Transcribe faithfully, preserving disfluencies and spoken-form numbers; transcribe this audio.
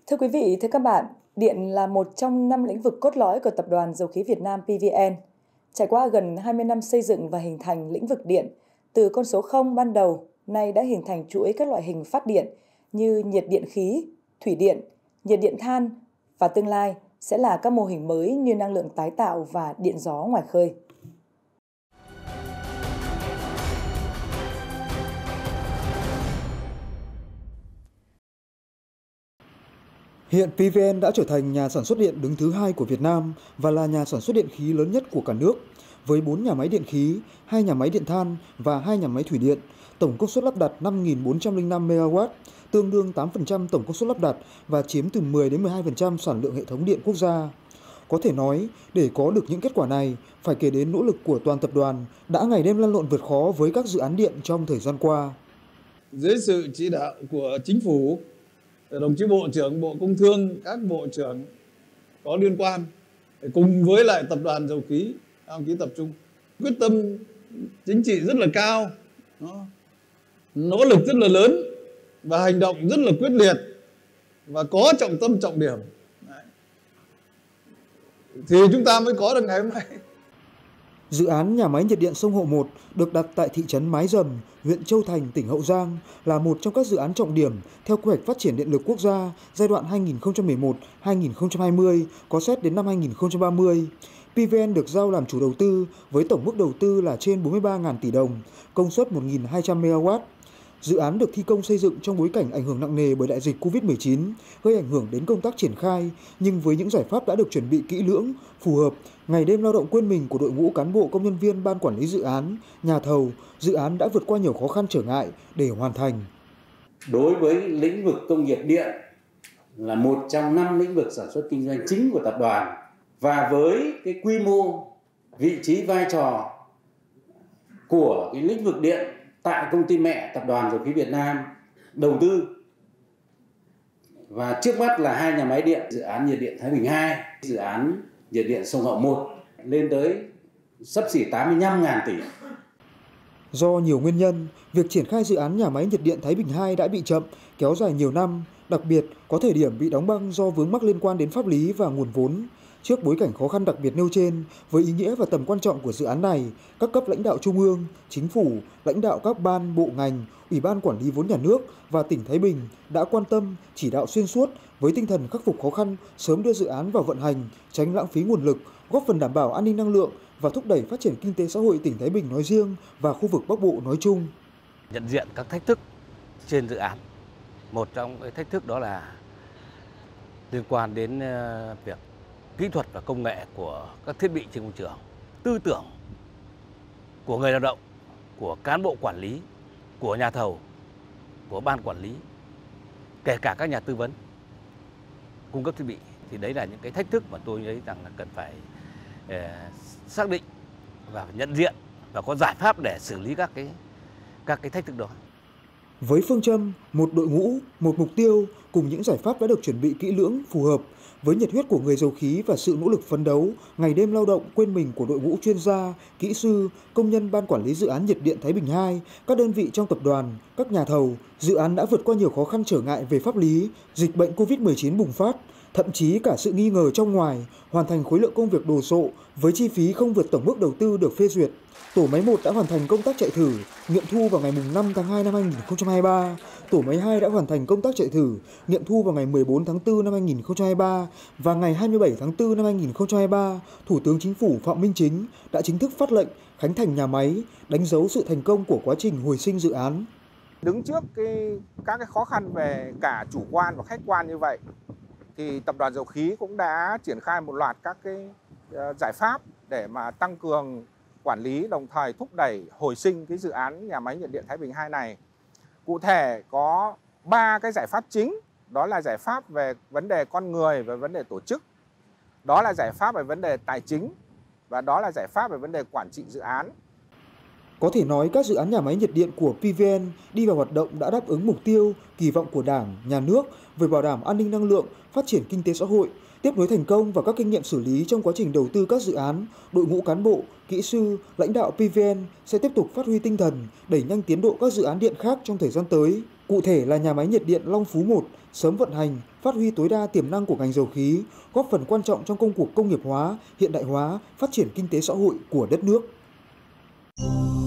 Thưa quý vị, thưa các bạn, điện là một trong năm lĩnh vực cốt lõi của Tập đoàn Dầu khí Việt Nam pê vê en. Trải qua gần hai mươi năm xây dựng và hình thành lĩnh vực điện, từ con số không ban đầu, nay đã hình thành chuỗi các loại hình phát điện như nhiệt điện khí, thủy điện, nhiệt điện than và tương lai sẽ là các mô hình mới như năng lượng tái tạo và điện gió ngoài khơi. Hiện pê vê en đã trở thành nhà sản xuất điện đứng thứ hai của Việt Nam và là nhà sản xuất điện khí lớn nhất của cả nước, với bốn nhà máy điện khí, hai nhà máy điện than và hai nhà máy thủy điện, tổng công suất lắp đặt năm nghìn bốn trăm lẻ năm mê ga oát, tương đương tám phần trăm tổng công suất lắp đặt và chiếm từ mười đến mười hai phần trăm sản lượng hệ thống điện quốc gia. Có thể nói, để có được những kết quả này, phải kể đến nỗ lực của toàn tập đoàn đã ngày đêm lăn lộn vượt khó với các dự án điện trong thời gian qua. Dưới sự chỉ đạo của Chính phủ, đồng chí Bộ trưởng Bộ Công Thương, các bộ trưởng có liên quan cùng với lại Tập đoàn Dầu khí, dầu khí tập trung, quyết tâm chính trị rất là cao, nỗ lực rất là lớn và hành động rất là quyết liệt và có trọng tâm trọng điểm. Đấy. Thì chúng ta mới có được ngày hôm nay. Dự án nhà máy nhiệt điện sông Hậu một được đặt tại thị trấn Mái Dầm, huyện Châu Thành, tỉnh Hậu Giang là một trong các dự án trọng điểm theo quy hoạch phát triển điện lực quốc gia giai đoạn hai nghìn không trăm mười một đến hai nghìn không trăm hai mươi có xét đến năm hai nghìn không trăm ba mươi. pê vê en được giao làm chủ đầu tư với tổng mức đầu tư là trên bốn mươi ba nghìn tỷ đồng, công suất một nghìn hai trăm mê ga oát. Dự án được thi công xây dựng trong bối cảnh ảnh hưởng nặng nề bởi đại dịch Covid mười chín, gây ảnh hưởng đến công tác triển khai, nhưng với những giải pháp đã được chuẩn bị kỹ lưỡng, phù hợp, ngày đêm lao động quên mình của đội ngũ cán bộ công nhân viên ban quản lý dự án, nhà thầu, dự án đã vượt qua nhiều khó khăn trở ngại để hoàn thành. Đối với lĩnh vực công nghiệp điện là một trong năm lĩnh vực sản xuất kinh doanh chính của tập đoàn, và với cái quy mô, vị trí, vai trò của cái lĩnh vực điện tại công ty mẹ Tập đoàn Dầu khí Việt Nam đầu tư, và trước mắt là hai nhà máy điện, dự án nhiệt điện Thái Bình hai, dự án nhiệt điện sông Hậu một lên tới xấp xỉ tám mươi lăm nghìn tỷ. Do nhiều nguyên nhân, việc triển khai dự án nhà máy nhiệt điện Thái Bình hai đã bị chậm, kéo dài nhiều năm, đặc biệt có thời điểm bị đóng băng do vướng mắc liên quan đến pháp lý và nguồn vốn. Trước bối cảnh khó khăn đặc biệt nêu trên, với ý nghĩa và tầm quan trọng của dự án này, các cấp lãnh đạo trung ương, chính phủ, lãnh đạo các ban, bộ ngành, Ủy ban Quản lý vốn nhà nước và tỉnh Thái Bình đã quan tâm, chỉ đạo xuyên suốt với tinh thần khắc phục khó khăn, sớm đưa dự án vào vận hành, tránh lãng phí nguồn lực, góp phần đảm bảo an ninh năng lượng và thúc đẩy phát triển kinh tế xã hội tỉnh Thái Bình nói riêng và khu vực Bắc Bộ nói chung. Nhận diện các thách thức trên dự án. Một trong cái thách thức đó là liên quan đến việc kỹ thuật và công nghệ của các thiết bị trên công trường, tư tưởng của người lao động, của cán bộ quản lý, của nhà thầu, của ban quản lý, kể cả các nhà tư vấn cung cấp thiết bị. Thì đấy là những cái thách thức mà tôi thấy rằng là cần phải eh, xác định và nhận diện và có giải pháp để xử lý các cái các cái thách thức đó. Với phương châm một đội ngũ, một mục tiêu cùng những giải pháp đã được chuẩn bị kỹ lưỡng, phù hợp, với nhiệt huyết của người dầu khí và sự nỗ lực phấn đấu, ngày đêm lao động quên mình của đội ngũ chuyên gia, kỹ sư, công nhân ban quản lý dự án nhiệt điện Thái Bình hai, các đơn vị trong tập đoàn, các nhà thầu, dự án đã vượt qua nhiều khó khăn trở ngại về pháp lý, dịch bệnh Covid mười chín bùng phát, thậm chí cả sự nghi ngờ trong ngoài, hoàn thành khối lượng công việc đồ sộ với chi phí không vượt tổng mức đầu tư được phê duyệt. Tổ máy một đã hoàn thành công tác chạy thử, nghiệm thu vào ngày năm tháng hai năm hai nghìn không trăm hai mươi ba. Tổ máy hai đã hoàn thành công tác chạy thử, nghiệm thu vào ngày mười bốn tháng tư năm hai nghìn không trăm hai mươi ba. Và ngày hai mươi bảy tháng tư năm hai nghìn không trăm hai mươi ba, Thủ tướng Chính phủ Phạm Minh Chính đã chính thức phát lệnh khánh thành nhà máy, đánh dấu sự thành công của quá trình hồi sinh dự án. Đứng trước cái, các cái khó khăn về cả chủ quan và khách quan như vậy, thì Tập đoàn Dầu khí cũng đã triển khai một loạt các cái giải pháp để mà tăng cường quản lý, đồng thời thúc đẩy hồi sinh cái dự án nhà máy nhiệt điện Thái Bình hai này. Cụ thể có ba cái giải pháp chính, đó là giải pháp về vấn đề con người và vấn đề tổ chức, đó là giải pháp về vấn đề tài chính và đó là giải pháp về vấn đề quản trị dự án. Có thể nói các dự án nhà máy nhiệt điện của pê vê en đi vào hoạt động đã đáp ứng mục tiêu, kỳ vọng của Đảng, Nhà nước về bảo đảm an ninh năng lượng, phát triển kinh tế xã hội, tiếp nối thành công và các kinh nghiệm xử lý trong quá trình đầu tư các dự án. Đội ngũ cán bộ, kỹ sư, lãnh đạo pê vê en sẽ tiếp tục phát huy tinh thần, đẩy nhanh tiến độ các dự án điện khác trong thời gian tới. Cụ thể là nhà máy nhiệt điện Long Phú một sớm vận hành, phát huy tối đa tiềm năng của ngành dầu khí, góp phần quan trọng trong công cuộc công nghiệp hóa, hiện đại hóa, phát triển kinh tế xã hội của đất nước.